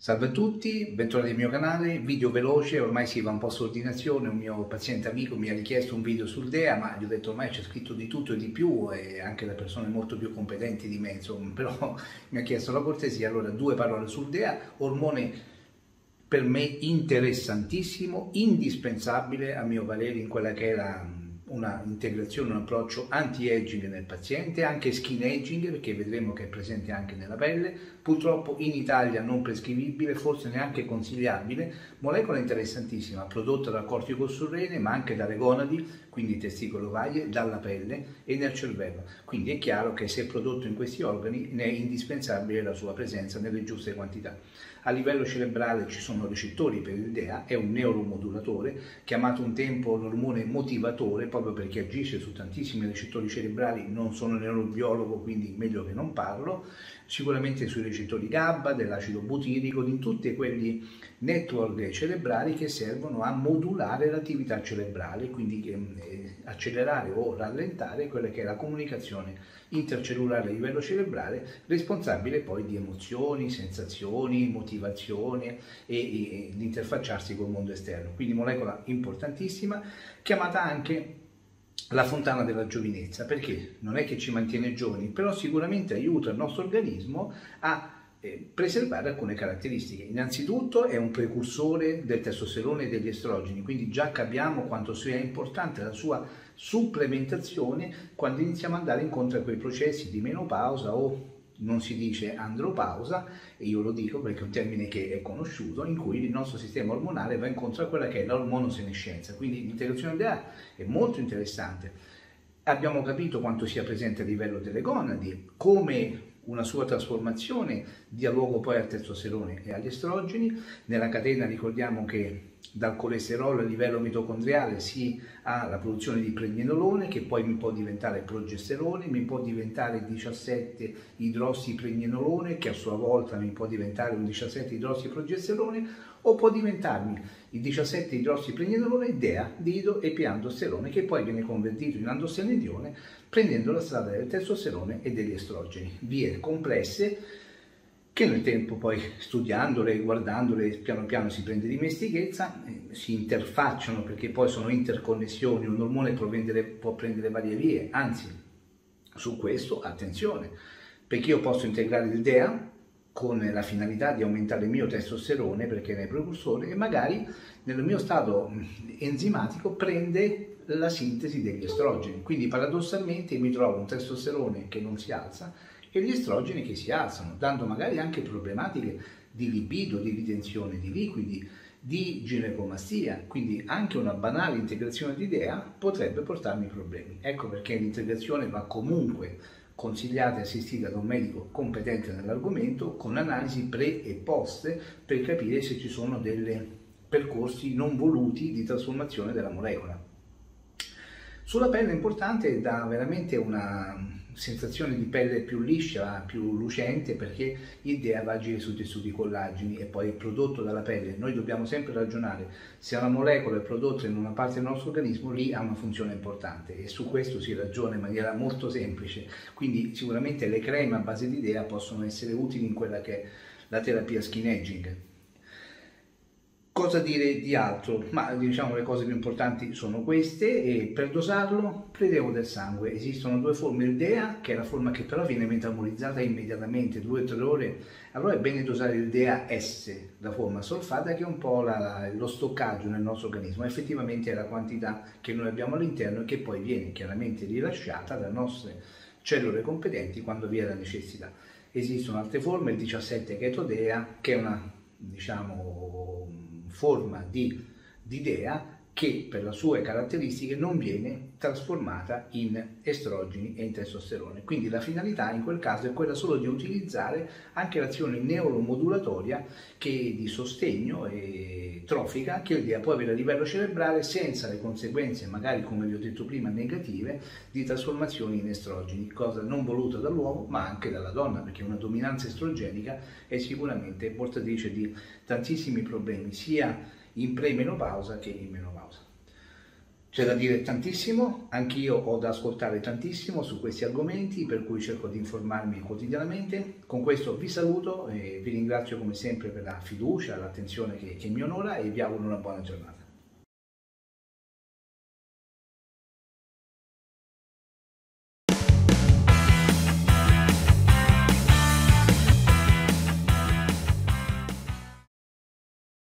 Salve a tutti, bentornati al mio canale, video veloce, ormai si va un po' su ordinazione. Un mio paziente amico mi ha richiesto un video sul DEA, ma gli ho detto ormai c'è scritto di tutto e di più e anche da persone molto più competenti di me, insomma, però mi ha chiesto la cortesia, allora due parole sul DEA, ormone per me interessantissimo, indispensabile a mio parere in quella che è una integrazione, un approccio anti-aging nel paziente, anche skin aging, perché vedremo che è presente anche nella pelle, purtroppo in Italia non prescrivibile, forse neanche consigliabile, molecola interessantissima, prodotta dal cortico surrene ma anche dalle gonadi, quindi testicolo ovarie, dalla pelle e nel cervello, quindi è chiaro che se prodotto in questi organi ne è indispensabile la sua presenza nelle giuste quantità. A livello cerebrale ci sono recettori per il DEA, è un neuromodulatore, chiamato un tempo l'ormone motivatore, proprio perché agisce su tantissimi recettori cerebrali, non sono neurobiologo, quindi meglio che non parlo, sicuramente sui recettori GABA, dell'acido butirico, di tutti quegli network cerebrali che servono a modulare l'attività cerebrale, quindi accelerare o rallentare quella che è la comunicazione intercellulare a livello cerebrale, responsabile poi di emozioni, sensazioni, motivazione e l'interfacciarsi col mondo esterno. Quindi molecola importantissima, chiamata anche la fontana della giovinezza, perché non è che ci mantiene giovani, però sicuramente aiuta il nostro organismo a preservare alcune caratteristiche. Innanzitutto è un precursore del testosterone e degli estrogeni, quindi già capiamo quanto sia importante la sua supplementazione quando iniziamo ad andare incontro a quei processi di menopausa o non si dice andropausa, e io lo dico perché è un termine che è conosciuto, in cui il nostro sistema ormonale va incontro a quella che è l'ormonosenescenza, quindi l'integrazione DEA è molto interessante. Abbiamo capito quanto sia presente a livello delle gonadi, come una sua trasformazione dia luogo poi al testosterone e agli estrogeni. Nella catena ricordiamo che dal colesterolo a livello mitocondriale si ha la produzione di pregnenolone, che poi mi può diventare progesterone, mi può diventare 17 idrossipregnenolone, che a sua volta mi può diventare un 17 idrossiprogesterone, o può diventarmi il 17 idrossipregnenolone DEA, dido e piandosterone, che poi viene convertito in andostenedione prendendo la strada del testosterone e degli estrogeni. Vie complesse che nel tempo poi studiandole e guardandole piano piano si prende dimestichezza, si interfacciano perché poi sono interconnessioni, un ormone può prendere varie vie, anzi su questo attenzione, perché io posso integrare il DEA con la finalità di aumentare il mio testosterone perché ne è precursore e magari nel mio stato enzimatico prende la sintesi degli estrogeni, quindi paradossalmente mi trovo un testosterone che non si alza e gli estrogeni che si alzano, dando magari anche problematiche di libido, di ritenzione di liquidi, di ginecomastia, quindi anche una banale integrazione di DEA potrebbe portarmi problemi. Ecco perché l'integrazione va comunque consigliata e assistita da un medico competente nell'argomento, con analisi pre e post per capire se ci sono dei percorsi non voluti di trasformazione della molecola. Sulla pelle è importante, dà veramente una sensazione di pelle più liscia, più lucente, perché il DEA va a agire sui tessuti collageni e poi è prodotto dalla pelle. Noi dobbiamo sempre ragionare, se una molecola è prodotta in una parte del nostro organismo, lì ha una funzione importante e su questo si ragiona in maniera molto semplice. Quindi sicuramente le creme a base di DEA possono essere utili in quella che è la terapia skin aging. Cosa dire di altro? Ma diciamo le cose più importanti sono queste, e per dosarlo prelievo del sangue. Esistono due forme del DEA, che è la forma che però viene metabolizzata immediatamente, 2-3 ore, allora è bene dosare il DEA-S, la forma solfata, che è un po' lo stoccaggio nel nostro organismo, effettivamente è la quantità che noi abbiamo all'interno e che poi viene chiaramente rilasciata dalle nostre cellule competenti quando vi è la necessità. Esistono altre forme, il 17 Keto-DEA, che è una, diciamo, forma di DEA che per le sue caratteristiche non viene trasformata in estrogeni e in testosterone. Quindi la finalità in quel caso è quella solo di utilizzare anche l'azione neuromodulatoria di sostegno e trofica che il DEA può avere a livello cerebrale senza le conseguenze, magari come vi ho detto prima, negative di trasformazioni in estrogeni, cosa non voluta dall'uomo ma anche dalla donna, perché una dominanza estrogenica è sicuramente portatrice di tantissimi problemi sia in premenopausa che in menopausa. C'è da dire tantissimo, anch'io ho da ascoltare tantissimo su questi argomenti, per cui cerco di informarmi quotidianamente. Con questo vi saluto e vi ringrazio come sempre per la fiducia, l'attenzione che mi onora e vi auguro una buona giornata.